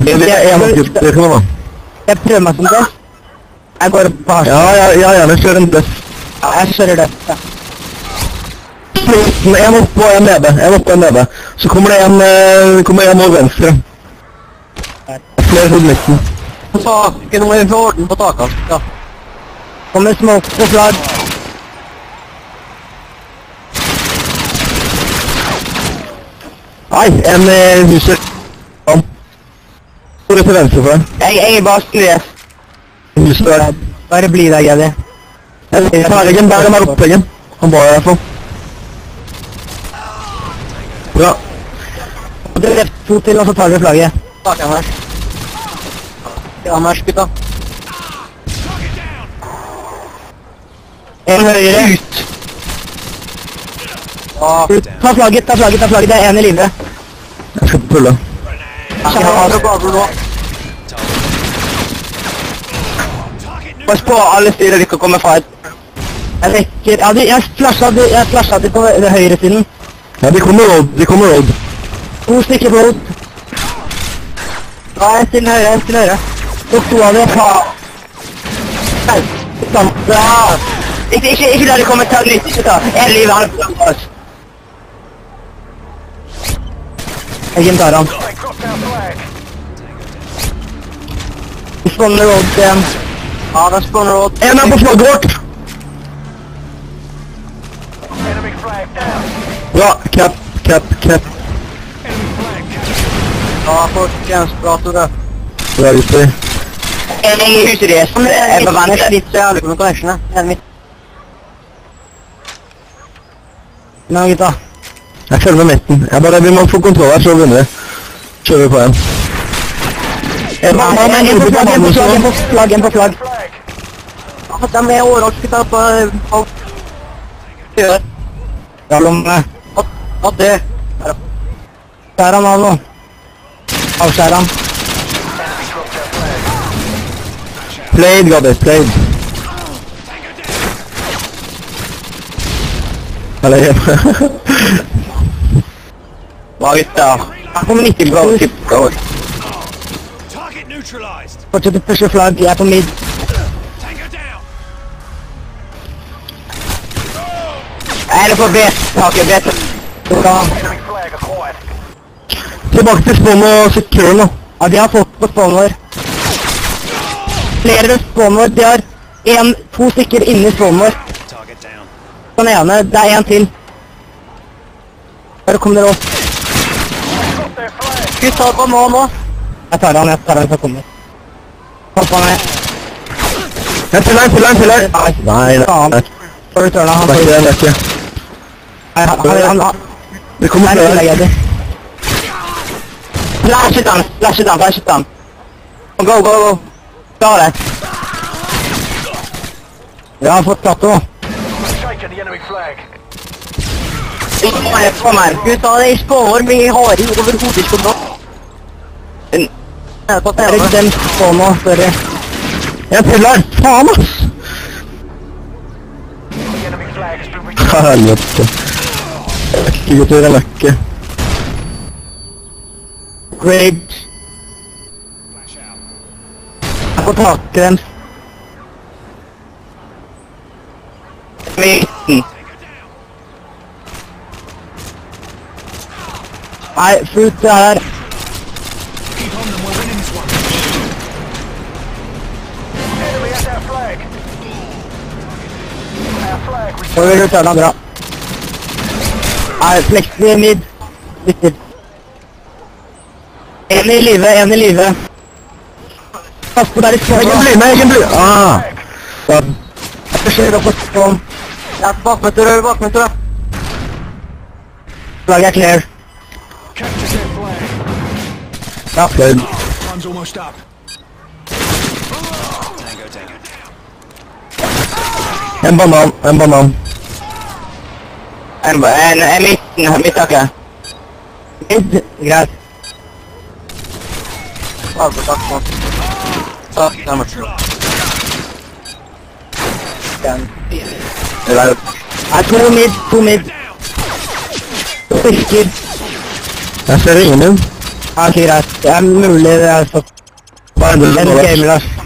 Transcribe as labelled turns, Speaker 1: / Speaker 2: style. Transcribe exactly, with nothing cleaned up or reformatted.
Speaker 1: Det er en gutt, det kommer da.
Speaker 2: Jeg prøver meg som det. Jeg går på hasj.
Speaker 1: Ja, jeg, jeg gjerne kjører en døff.
Speaker 2: Ja, jeg kjører det. Ja.
Speaker 1: En opp og en nede, en opp og en nede. Så kommer det en, uh, kommer en over venstre. Flere hod midten.
Speaker 3: På taket, nå er vi for orden på taket. Ja.
Speaker 2: Kommer smoke på flagg.
Speaker 1: Nei, en uh, huser. Hvor er til venstre for den?
Speaker 2: Jeg, jeg er bare skrevet.
Speaker 1: Huset der.
Speaker 2: Bare bli der, Geddy.
Speaker 1: Jeg tar leggen, der er oppleggen. Han var i hvert fall. Bra.
Speaker 2: Det er to til, og så tar vi flagget.
Speaker 3: Taket her. Ja, mers, gutta.
Speaker 2: En høyre.
Speaker 3: Ut! Ja.
Speaker 2: Ta flagget, ta flagget, ta flagget. Det er en i livet.
Speaker 1: Jeg skal pulle.
Speaker 3: Jeg har det bare nå.
Speaker 2: Pass på alle styrer vi kan komme fra et. Jeg vekker. Ja, de, jeg flashet de, jeg flashet de på den høyre siden.
Speaker 1: Ja, de kommer road, de kommer road.
Speaker 2: To stykker på road. Ja, en til høyre, en til høyre. Så to av dem. Ja. Ja. Ikke, ikke, ikke la de komme til nytt, ikke ta. En liv han på oss. Jeg gjentar han. Vi spawner road igjen.
Speaker 3: Ja, det er spawner road.
Speaker 1: En er på flagget vårt! Bra, cap, cap, cap.
Speaker 3: Ja, folkens, bra til det.
Speaker 1: Bra, gutter.
Speaker 2: En i huset deres. Jeg er på vannet.
Speaker 3: Litt så jævlig på noen connection, det er mitt.
Speaker 2: Nå, gutta.
Speaker 1: Jeg følger med midten. Jeg bare, vi må få kontroll her, så vinner vi. Kjører vi på en. En
Speaker 2: En på flagg, en på flagg, en på flagg, en på flagg.
Speaker 3: Ja, de er overalt, gutta, på... på... Gjør.
Speaker 2: Ja, lomme.
Speaker 3: Ja, det.
Speaker 2: Skjær han av nå. Avskjær han.
Speaker 1: Played, Gabi, played. Eller hjemme.
Speaker 2: Hva gutta? Jeg kommer ikke til å gå. Fortsett å pushe flagg, jeg er på mid. Jeg er på B, taket, B. Bra.
Speaker 1: Tilbake til spawn og secure nå.
Speaker 2: Ja, de har fått på spawn vår. Flere spawn vår, de har en, to stykker inne i spawn vår. Den ene, det er en til. Bare kom dere opp.
Speaker 3: Gutta, på nå, nå.
Speaker 2: Jeg tar han, jeg tar han, så kommer. Hopp han ned.
Speaker 1: Jeg til deg, til deg, til deg. Nei, nei, nei.
Speaker 2: Får du tørne han?
Speaker 1: Det er ikke det, det er ikke.
Speaker 2: Nei, han, han, han.
Speaker 1: Det kommer
Speaker 2: Nei, det er
Speaker 1: flere.
Speaker 2: Geddy. Flash it han, flash it han, flash it han. Go, go, go. Klar det. Jeg har fått tatt nå.
Speaker 3: Kom her, gutta, det er spawner, vi har overhodet ikke bra.
Speaker 2: En-
Speaker 3: Er det på
Speaker 2: Jeg
Speaker 3: TV?
Speaker 2: er den spawn nå, sorry.
Speaker 1: Jeg til deg. Faen, ass. Helvete. Jeg er ikke gutter, jeg er ikke.
Speaker 2: Great. Jeg får takke dem. Midten. Nei, fruit er her. Så vil du tørne bra. Nei, flekten i mid. Lytter. En i live, en i live. Pass på der i
Speaker 1: Jeg
Speaker 2: spawn.
Speaker 1: kan bli med, jeg kan bli. Ah. Ja.
Speaker 2: Jeg skjer opp på spawn.
Speaker 3: Jeg er bak med døra, bak med døra.
Speaker 2: Flagget er clear.
Speaker 1: Ja, played.
Speaker 4: Time's almost up.
Speaker 1: En banan, en banan.
Speaker 2: En, en, en midten, midtakke. Mid, greit.
Speaker 3: Takk, takk, takk. Takk, det er mørkt.
Speaker 1: Det er
Speaker 2: Nei, to mid, to mid. To stykker.
Speaker 1: Jeg ser ingen min.
Speaker 2: Ja, ok, greit. Det er mulig det er så...
Speaker 1: Hva er det
Speaker 2: En
Speaker 1: du
Speaker 2: gamer, da.